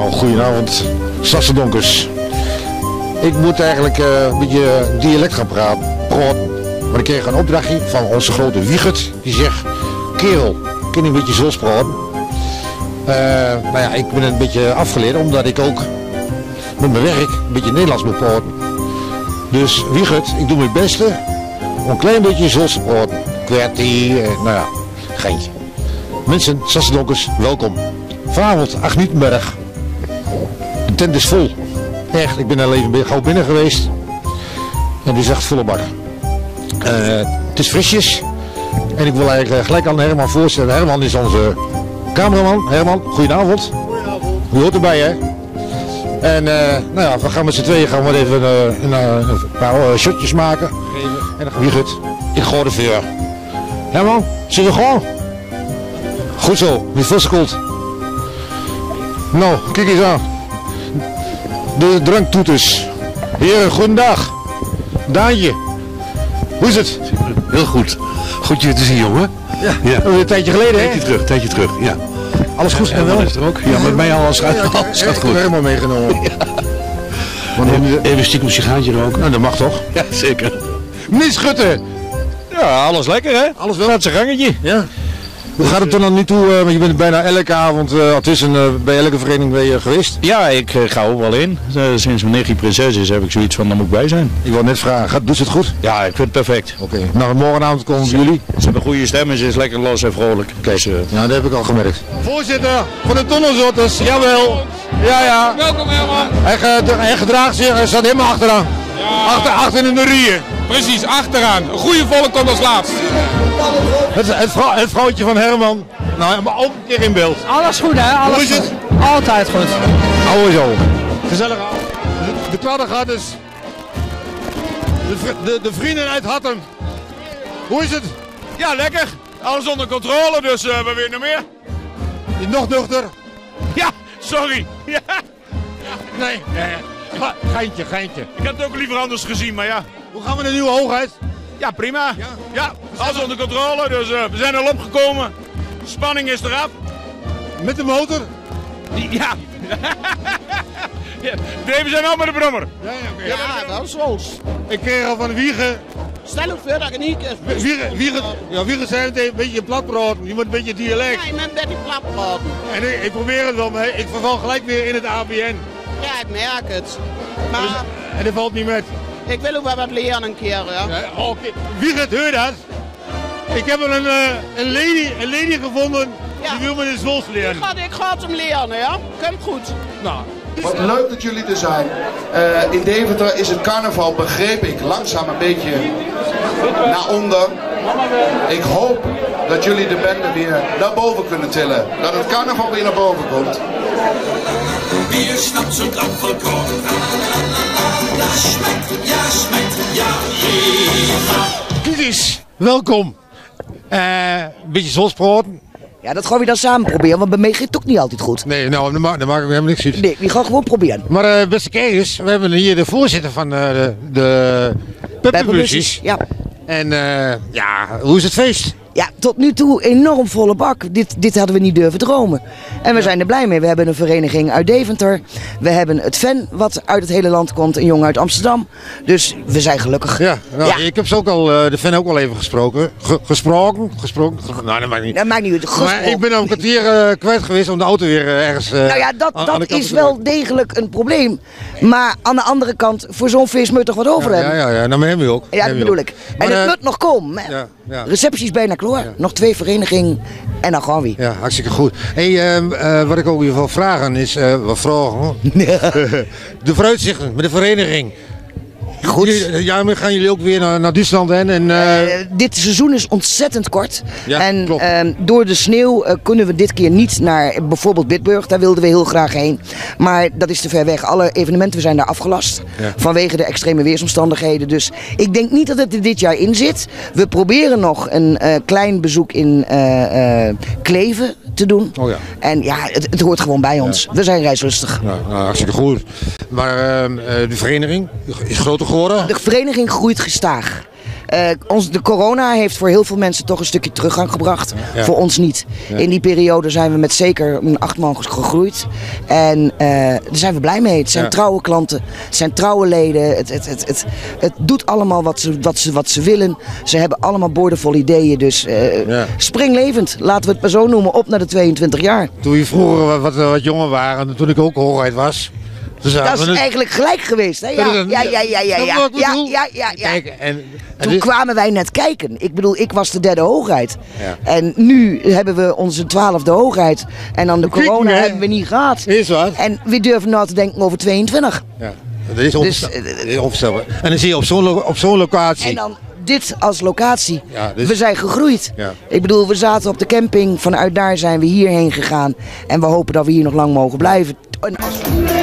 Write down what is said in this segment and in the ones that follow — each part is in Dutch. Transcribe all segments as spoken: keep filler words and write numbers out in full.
Nou, goedenavond, Sassendonkers. Ik moet eigenlijk uh, een beetje dialect gaan praten. Maar ik kreeg een opdrachtje van onze grote Wiegert. Die zegt, kerel, kun je een beetje Zeeuws praten? Uh, nou ja, ik ben een beetje afgeleerd omdat ik ook met mijn werk een beetje Nederlands moet praten. Dus Wiegert, ik doe mijn beste om een klein beetje Zeeuws te praten. Kwertie, uh, nou ja, geintje. Mensen, Sassendonkers, welkom. Vanavond, Acht Nietenberg. De tent is vol. Echt, ik ben er even gauw binnen geweest. En die is echt volle bak. Uh, het is frisjes. En ik wil eigenlijk gelijk aan Herman voorstellen. Herman is onze cameraman. Herman, goedenavond. Goedenavond. U hoort erbij, hè? En uh, nou ja, we gaan met z'n tweeën gaan we even uh, een, uh, een paar uh, shotjes maken. Geven. En dan Wiegert, ik gooi de vuur. Herman, zit je gewoon? Goed zo, niet vastgekoeld. Nou, kijk eens aan. De dranktoeters. Heren, goedendag. Daantje. Hoe is het? Heel goed. Goed je te zien, jongen. Ja, ja. Een tijdje geleden, hè? Tijdje terug, tijdje terug, ja. Alles goed en en wel? is er ook? Ja, met mij alles gaat, ja, alles gaat ik goed. heb helemaal meegenomen. Ja. Even, even stiekem een sigaartje roken. Nou, dat mag toch? Ja, zeker. Meneer Schutte. Ja, alles lekker hè? Alles wel? Gaat zijn gangetje. Ja. Hoe gaat het er dan niet toe? Uh, want je bent bijna elke avond, uh, het is een, uh, bij elke vereniging ben je geweest. Ja, ik uh, ga ook wel in. Uh, sinds mijn nichtje prinses is heb ik zoiets van, daar moet ik bij zijn. Ik wil net vragen, gaat, doet ze het goed? Ja, ik vind het perfect. Oké. Okay. Nou, morgenavond komen ze, jullie. Ze hebben goede stemmen, ze is lekker los en vrolijk. Kijk, uh, ja, dat heb ik al gemerkt. Voorzitter van de Tunnelzotters, jawel. Ja, ja. Welkom Herman. Hij, ge hij gedraagt zich, hij staat helemaal achteraan. Ja. Achter, achter in de rieën. Precies, achteraan. Een goede volk komt als laatst. Het, het, vrou het vrouwtje van Herman. Nou, maar ook een keer in beeld. Alles goed hè? Alles Hoe is het? Goed. Altijd goed. Hou zo. Gezellig aan. De, de kladder gaat dus. De, de, de vrienden uit Hattem. Hoe is het? Ja, lekker. Alles onder controle, dus uh, we winnen meer. Nog nuchter? Ja, sorry. Ja. Nee, nee. Geintje, geintje. Ik had het ook liever anders gezien, maar ja. Hoe gaan we de nieuwe hoogheid? Ja, prima. Ja, ja alles onder controle, dus uh, we zijn al opgekomen. De spanning is eraf. Met de motor? Ja. Ja. Nee, we zijn al met de brommer. Ja, ja, okay. Ja, dat is Zeeuws. Ik kreeg al van Wiegen. Stel ook voor dat je niet is. Wiegen, Wiegen, ja, Wiegen zei meteen een beetje plat praten. Je moet een beetje dialect. Ja, je moet een beetje plat praten. En ik, ik probeer het wel, maar ik verval gelijk weer in het A B N. Ja, ik merk het. Maar dus, en dat valt niet met. Ik wil ook wel wat leren een keer, ja. Ja, Oké, okay. Wiegen, hoor dat? Ik heb er een, uh, een, lady, een lady gevonden, ja. Die wil me in Zeeuws leren. Ik ga, ik ga het hem leren, ja. Komt goed. Nou. Wat leuk dat jullie er zijn. Uh, in Deventer is het carnaval, begreep ik, langzaam een beetje naar onder. Ik hoop dat jullie de bende weer naar boven kunnen tillen. Dat het carnaval weer naar boven komt. Bier, Schnaps und Apfelkorn. Das schmeckt, ja, schmeckt, ja, jeder. Dit is, welkom. Uh, een beetje Zeeuws praten. Ja, dat gaan we dan samen proberen, want bij mij gaat het ook niet altijd goed. Nee, nou, dan maak, dan maak ik helemaal niks uit. Nee, we gaan gewoon proberen. Maar uh, beste kijkers, we hebben hier de voorzitter van uh, de, de Pepperbusjes. Ja. En uh, ja, hoe is het feest? Ja, tot nu toe enorm volle bak. Dit, dit hadden we niet durven dromen. En we ja. zijn er blij mee. We hebben een vereniging uit Deventer. We hebben het F E N wat uit het hele land komt. Een jongen uit Amsterdam. Dus we zijn gelukkig. Ja, nou, ja. ik heb ze ook al, uh, de F E N ook al even gesproken. Ge gesproken? Gesproken? Nou, dat maakt niet. Dat maakt niet uit. Maar ik ben al een kwartier uh, kwijt geweest om de auto weer uh, ergens... Uh, nou ja, dat, aan, dat aan is wel degelijk een probleem. Maar aan de andere kant, voor zo'n feest moet je toch wat over ja, hebben? Ja, ja, ja. Nou, maar hebben we ook. Ja, dat bedoel ik. Maar, en het uh, moet nog komen. Ja, ja. Receptie is bijna klaar. Ja. Nog twee verenigingen en dan gaan we. Ja, hartstikke goed. Hey, uh, uh, wat ik ook weer wil vragen is, uh, wat vragen? De vooruitzichten met de vereniging. Goed. Ja, maar gaan jullie ook weer naar, naar Duitsland heen? En, uh... Uh, dit seizoen is ontzettend kort. Ja, en uh, door de sneeuw uh, kunnen we dit keer niet naar bijvoorbeeld Bitburg. Daar wilden we heel graag heen. Maar dat is te ver weg. Alle evenementen zijn daar afgelast. Ja. Vanwege de extreme weersomstandigheden. Dus ik denk niet dat het er dit jaar in zit. We proberen nog een uh, klein bezoek in uh, uh, Kleven te doen. Oh ja. En ja, het, het hoort gewoon bij ons. Ja. We zijn reislustig. Ja, nou, hartstikke goed. Maar uh, de vereniging is groter geworden? De vereniging groeit gestaag. Uh, ons, de corona heeft voor heel veel mensen toch een stukje teruggang gebracht. Ja. Voor ons niet. Ja. In die periode zijn we met zeker een acht man gegroeid. En uh, daar zijn we blij mee. Het zijn Ja. trouwe klanten, het zijn trouwe leden. Het, het, het, het, het doet allemaal wat ze, wat, ze, wat ze willen. Ze hebben allemaal boordevol ideeën. Dus uh, Ja. springlevend, laten we het maar zo noemen, op naar de tweeëntwintig jaar. Toen je vroeger wat, wat, wat jonger waren, en toen ik ook hoogheid was. Dat is eigenlijk gelijk geweest, hè? Ja, ja, ja, ja, ja, ja, ja, ja, ja, ja. Kijk, en, en Toen dit- kwamen wij net kijken. Ik bedoel, ik was de derde hoogheid. Ja. En nu hebben we onze twaalfde hoogheid. En dan de Kijk, corona hè? hebben we niet gehad. Is wat? En we durven nou te denken over tweeëntwintig. Ja, dat is onvoorstelbaar. Dus, Dat is onvoorstelbaar. En dan zie je op zo'n lo- op zo'n locatie. En dan dit als locatie. Ja, dus- We zijn gegroeid. Ja. Ik bedoel, we zaten op de camping. Vanuit daar zijn we hierheen gegaan. En we hopen dat we hier nog lang mogen blijven. En als...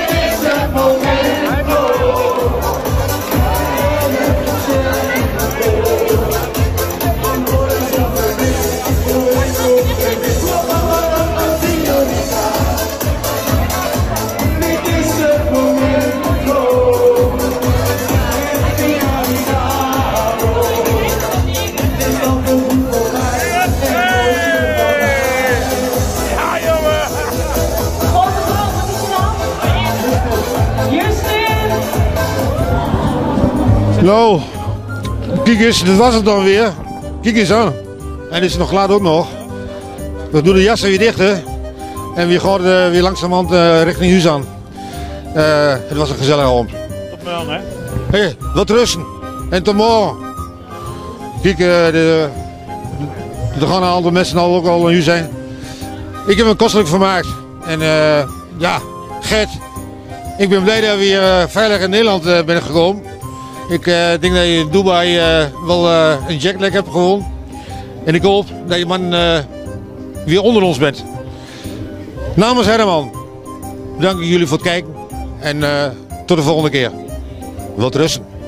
Nou, kijk eens, dit was het dan weer. Kijk eens aan. En het is nog laat ook nog. We doen de jassen weer dicht, hè. En we gaan uh, weer langzamerhand uh, richting huis aan. Uh, het was een gezellige avond. Tot morgen, hè? Hé, hey, wat rusten. En tot morgen. Kijk, uh, de, er gaan een aantal mensen al ook al in huis zijn. Ik heb me kostelijk vermaakt. En uh, ja, Gert, ik ben blij dat we weer uh, veilig in Nederland uh, zijn gekomen. Ik uh, denk dat je in Dubai uh, wel uh, een jetlag hebt gewonnen. En ik hoop dat je man uh, weer onder ons bent. Namens Herman, bedank ik jullie voor het kijken. En uh, tot de volgende keer. Wilt rusten.